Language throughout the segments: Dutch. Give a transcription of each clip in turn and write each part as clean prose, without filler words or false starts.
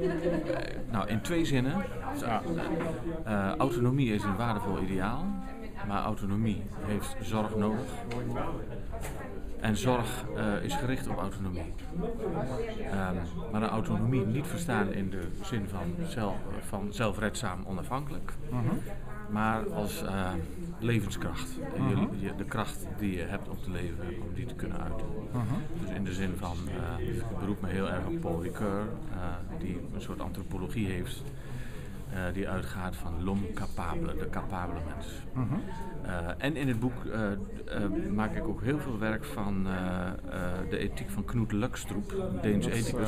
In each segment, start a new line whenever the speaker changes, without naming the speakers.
Nou, in twee zinnen. Autonomie is een waardevol ideaal, maar autonomie heeft zorg nodig. En zorg is gericht op autonomie. Maar een autonomie niet verstaan in de zin van zelfredzaam onafhankelijk, maar als levenskracht. De kracht die je hebt om te leven, om die te kunnen uiten. Dus in de zin van, ik beroep me heel erg op Paul Ricoeur, die een soort antropologie heeft. Die uitgaat van l'homme capable, de capabele mens. En in het boek maak ik ook heel veel werk van de ethiek van Knut Lukstroep, een Deens ethicus.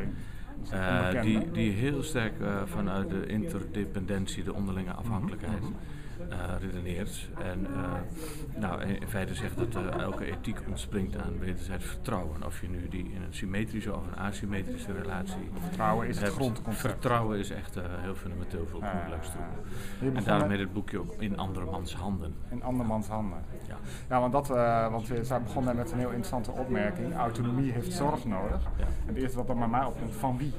Die heel sterk vanuit de interdependentie, de onderlinge afhankelijkheid, redeneert. En in feite zegt dat elke ethiek ontspringt aan wederzijds vertrouwen. Of je nu die in een symmetrische of een asymmetrische relatie
vertrouwen is
hebt.
Het grondconcept.
Vertrouwen is echt heel fundamenteel voor Knut Lukstroep. En daarom heet het boekje ook In Andermans Handen.
In Andermans Handen.
Ja,
want zij begonnen met een heel interessante opmerking. Autonomie heeft zorg nodig.
Ja.
En het eerste wat bij mij opkomt, van wie?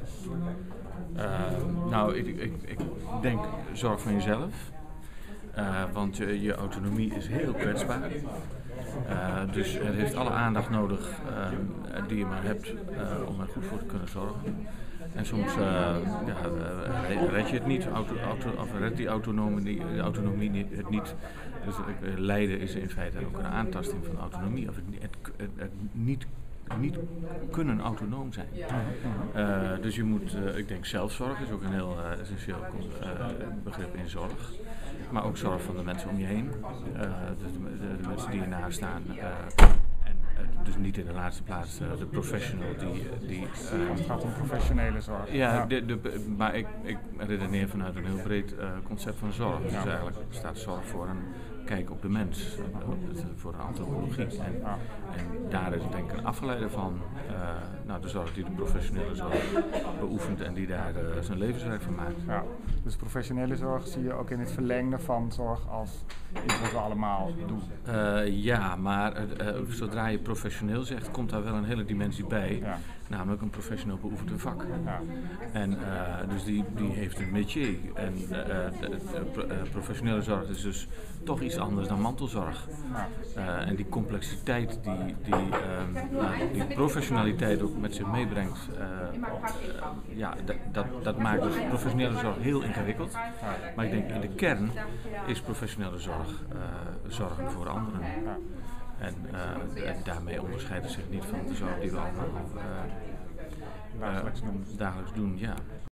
Ik denk zorg van jezelf. Want je autonomie is heel kwetsbaar. Dus het heeft alle aandacht nodig die je maar hebt om er goed voor te kunnen zorgen. En soms red je het niet, of redt die autonomie het niet. Dus lijden is in feite ook een aantasting van autonomie. Of het niet kunnen autonoom zijn. Dus je moet, ik denk zelfzorg is ook een heel essentieel begrip in zorg. Maar ook zorg van de mensen om je heen. De mensen die je naast staan. Dus niet in de laatste plaats de professional die
het gaat om professionele zorg.
Maar ik redeneer vanuit een heel breed concept van zorg. Dus eigenlijk staat zorg voor een kijk op de mens, voor een antropologie. En daar is denk ik een afgeleide van de zorg die de professionele zorg beoefent en die daar zijn levenswerk van maakt.
Ja. Dus professionele zorg zie je ook in het verlengde van zorg als iets wat we allemaal doen.
Maar zodra je professioneel zegt, komt daar wel een hele dimensie bij. Ja. Namelijk een professioneel beoefent een vak. Ja. En dus die heeft een métier. En professionele zorg is dus toch iets anders dan mantelzorg. Ja. En die complexiteit, die professionaliteit ook met zich meebrengt, dat maakt dus professionele zorg heel ingewikkeld. Ja. Maar ik denk in de kern is professionele zorg zorgen voor anderen. Ja. En daarmee onderscheidt het zich niet van de zorg die we allemaal dagelijks doen. Ja.